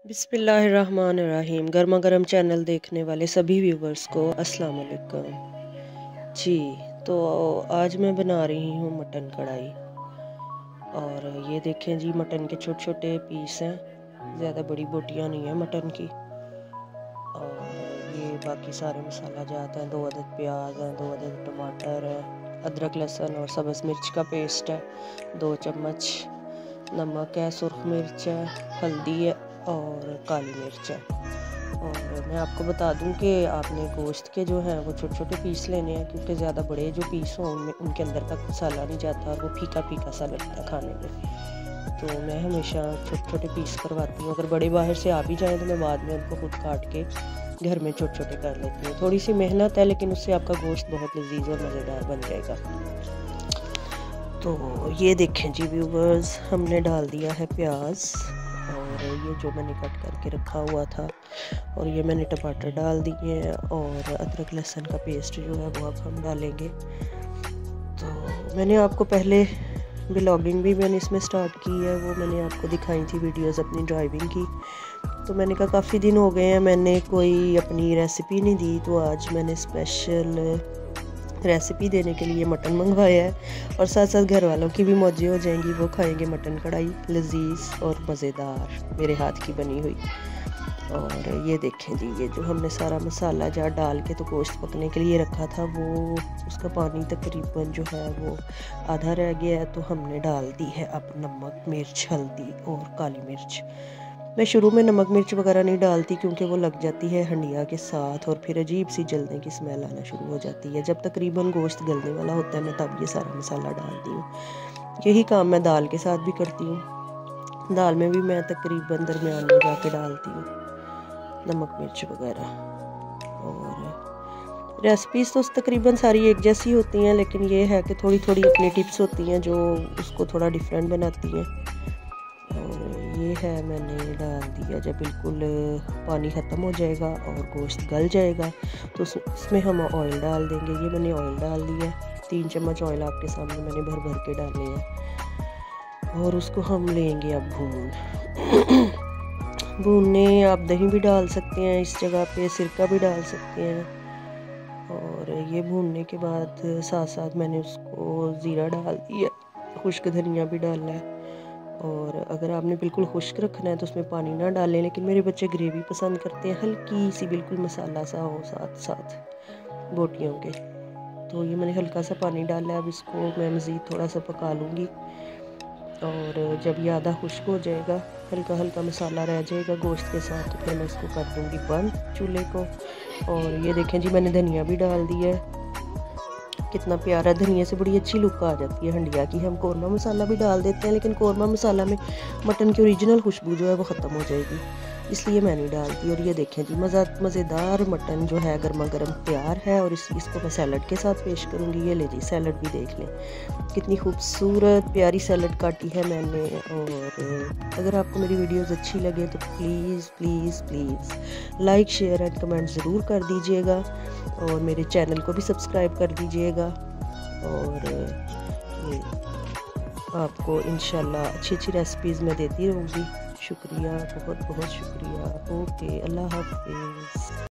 बिस्मिल्लाहिर्रहमानिर्रहीम। गर्मा गर्म चैनल देखने वाले सभी व्यूवर्स को अस्सलाम वालेकुम जी। तो आज मैं बना रही हूँ मटन कढ़ाई। और ये देखें जी, मटन के छोटे छोटे पीस हैं, ज़्यादा बड़ी बोटियाँ नहीं है मटन की। और ये बाकी सारे मसाला जाते हैं, 2 अदद प्याज हैं, 2 अदद टमाटर है, अदरक लहसुन और सब्ज़ मिर्च का पेस्ट है, 2 चम्मच नमक है, सुर्ख मिर्च है, हल्दी है और काली मिर्च है। और मैं आपको बता दूं कि आपने गोश्त के जो हैं वो छोटे छोटे पीस लेने हैं, क्योंकि ज़्यादा बड़े जो पीस हों उनमें उनके अंदर तक मसाला नहीं जाता और वो फीका फीका सा लगता है खाने में। तो मैं हमेशा छोटे छोटे पीस करवाती हूँ। अगर बड़े बाहर से आ भी जाएँ तो मैं बाद में उनको खुद काट के घर में छोटे छोटे कर लेती हूँ। थोड़ी सी मेहनत है, लेकिन उससे आपका गोश्त बहुत लजीज और मज़ेदार बन जाएगा। तो ये देखें जी व्यूवर्स, हमने डाल दिया है प्याज, और ये जो मैंने कट करके रखा हुआ था, और ये मैंने टमाटर डाल दिए हैं, और अदरक लहसुन का पेस्ट जो है वो अब हम डालेंगे। तो मैंने आपको पहले ब्लॉगिंग भी मैंने इसमें स्टार्ट की है, वो मैंने आपको दिखाई थी वीडियोस अपनी ड्राइविंग की। तो मैंने कहा काफ़ी दिन हो गए हैं मैंने कोई अपनी रेसिपी नहीं दी, तो आज मैंने स्पेशल रेसिपी देने के लिए मटन मंगवाया है, और साथ साथ घर वालों की भी मौजें हो जाएंगी, वो खाएंगे मटन कढ़ाई लजीज और मज़ेदार मेरे हाथ की बनी हुई। और ये देखें जी, ये जो हमने सारा मसाला जार डाल के तो गोश्त पकने के लिए रखा था, वो उसका पानी तकरीबन जो है वो आधा रह गया है। तो हमने डाल दी है अब नमक, मिर्च, हल्दी और काली मिर्च। मैं शुरू में नमक मिर्च वगैरह नहीं डालती, क्योंकि वो लग जाती है हंडिया के साथ और फिर अजीब सी जलने की स्मेल आना शुरू हो जाती है। जब तकरीबन गोश्त गलने वाला होता है मैं तब ये सारा मसाला डालती हूँ। यही काम मैं दाल के साथ भी करती हूँ। दाल में भी मैं तकरीबन दरमियान में जाके डालती हूँ नमक मिर्च वगैरह। और रेसिपीज़ तो तकरीबन सारी एक जैसी होती हैं, लेकिन ये है कि थोड़ी थोड़ी अपनी टिप्स होती हैं जो उसको थोड़ा डिफरेंट बनाती हैं। और ये है, मैंने डाल दिया। जब बिल्कुल पानी ख़त्म हो जाएगा और गोश्त गल जाएगा तो इसमें हम ऑयल डाल देंगे। ये मैंने ऑयल डाल दिया, 3 चम्मच ऑयल आपके सामने मैंने भर भर के डाले हैं। और उसको हम लेंगे अब भूनने। आप दही भी डाल सकते हैं इस जगह पे, सिरका भी डाल सकते हैं। और ये भूनने के बाद साथ साथ मैंने उसको ज़ीरा डाल दिया, खुश्क धनिया भी डालना है। और अगर आपने बिल्कुल खुश्क रखना है तो उसमें पानी ना डालें, लेकिन मेरे बच्चे ग्रेवी पसंद करते हैं, हल्की सी बिल्कुल मसाला सा हो साथ साथ बोटियों के। तो ये मैंने हल्का सा पानी डाला है। अब इसको मैं मज़ीद थोड़ा सा पका लूँगी, और जब ये आधा खुश्क हो जाएगा, हल्का हल्का मसाला रह जाएगा गोश्त के साथ, तो फिर मैं इसको कर दूँगी बंद चूल्हे को। और ये देखें जी, मैंने धनिया भी डाल दिया है। कितना प्यारा, धनिया से बड़ी अच्छी लुक आ जाती है हंडिया की। हम कौरमा मसाला भी डाल देते हैं, लेकिन कौरमा मसाला में मटन की ओरिजिनल खुशबू जो है वो ख़त्म हो जाएगी, इसलिए मैं नहीं डालती। और ये देखें जी, मज़ेदार मटन जो है गर्मा गर्म तैयार है। और इसको मैं सैलड के साथ पेश करूँगी। ये ले जी, सैलड भी देख लें, कितनी खूबसूरत प्यारी सैलड काटी है मैंने। और अगर आपको मेरी वीडियोज़ अच्छी लगे तो please please please like, share and comment ज़रूर कर दीजिएगा, और मेरे चैनल को भी सब्सक्राइब कर दीजिएगा। और ये आपको इंशाल्लाह अच्छी अच्छी रेसिपीज़ मैं देती रहूँगी। शुक्रिया, बहुत बहुत शुक्रिया। ओके, अल्लाह हाफ़िज़।